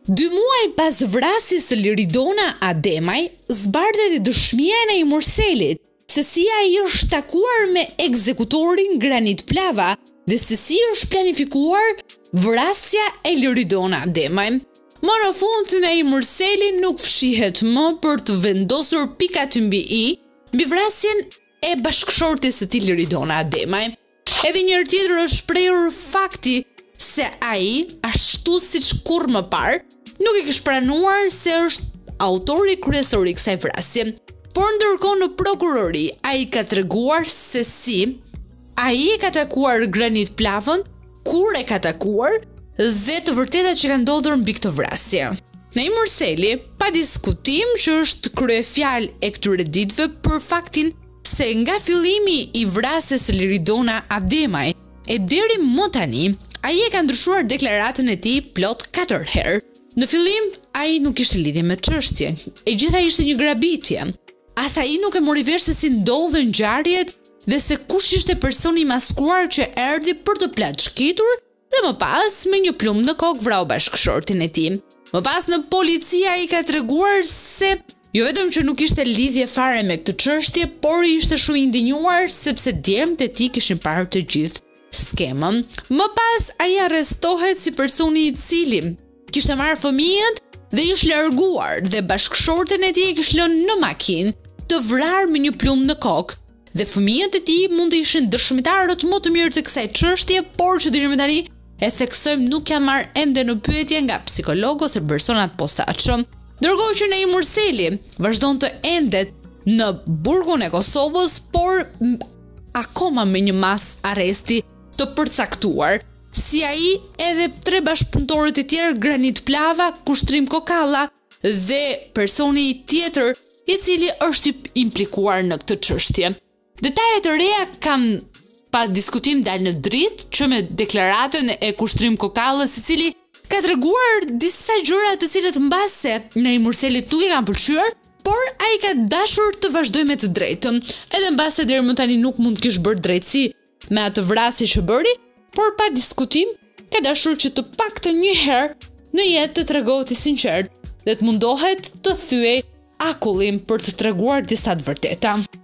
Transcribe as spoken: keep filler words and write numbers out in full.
Dy muaj pas vrasjes së Liridona Ademaj, zbardhet dëshmia e Naim Murselit se si ai është takuar me ekzekutorin Granit Plava dhe se si është planifikuar vrasja e Liridona Ademaj. Më në fund, Naim Murseli nuk fshihet më për të vendosur pikat mbi i mbi vrasjen e bashkëshortes së tij Liridona Ademaj. Edhe njëri tjetër është shprehur fakti se ai, ashtu siç kurrë më parë, nuk e kishte pranuar se është autori kryesor i kësaj vrasje. Por ndërkohë në prokurori, ai ka treguar se si ai e ka takuar Granit Plavën, kur e ka takuar dhe të vërtetat që ka ndodhur mbi këtë vrasje. Naim Murseli, pa diskutim që është kryefjalë e këtyre ditëve për faktin se nga fillimi i vrasjes së Liridona Ademaj e deri më tani, ai e ka ndryshuar deklaratën e tij plot katër herë. Në fillim, ai nuk kishte lidhje me çështjen, e gjitha ishte një grabitje. As ai nuk e mori vesh se si ndodhen ngjarjet dhe se kush ishte personi i maskuar që erdhi për të plaçkitur dhe më pas me një plumë në kokë vrau bashkëshortin e tij. Më pas në policia i ka treguar se jo vetëm që nuk ishte lidhje fare me këtë çështje, por ishte shumë i ndinjuar sepse djemtë e tij kishin parë të gjithë skemën. Më pas ai arrestohet si personi i cili kishte marrë fëmijët dhe ishte larguar dhe bashkëshorten e tij e kishte lënë në makinë të vrarë me një plumë në kokë. Dhe fëmijët e tij mund të ishin dëshmitarët më të mirë të kësaj çështje, por që deri më tani e Theksojme nuk ka marrë ende në pyetje nga psikolog ose persona të posaçëm. Ndërkohë që Naim Murseli vazhdon të endet në burgun e Kosovës, por akoma me një mas arresti të përcaktuar. Si ai, edhe tre bashkëpunëtorët e tjerë, Granit Plava, Kushtrim Kokalla dhe personi tjetër i cili është implikuar në këtë çështje. Detajet të reja kanë pa diskutim dalë në dritë që me deklaratën e Kushtrim Kokallës, i cili ka treguar disa gjëra të cilat mbase Naim Murseli nuk i kanë pëlqyer, por ai ka dashur të vazhdojë me të drejtën. Edhe mbase deri më tani nuk mund të kish bërë drejtësi me atë vrasje që bëri, por pa diskutim ka dashur që të paktën një herë në jetë të tregohet i sinqert dhe të mundohet të thyej akullin për të treguar disa të vërteta.